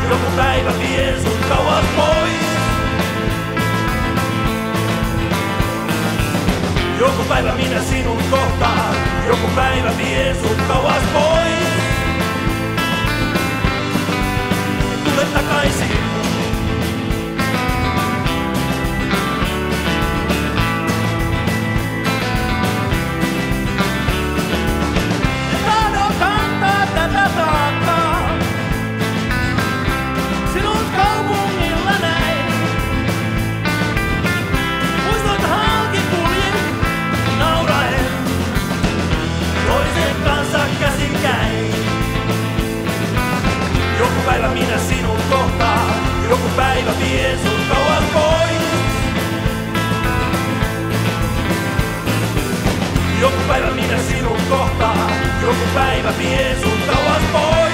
joku päivä vie sut kauas pois. Joku päivä minä sinut kohtaan, joku päivä vie sut kauas pois. Tule takaisin. En tahdo kantaa tätä taakkaa sinut kaupungilla näin. Muistot halki kuljin nauraen toisen kanssa käsin käin. Joku päivä minä sinut kohtaan, joku päivä vie sut kauas pois. Joku päivä minä sinut kohtaan, joku päivä vie sut kauas pois.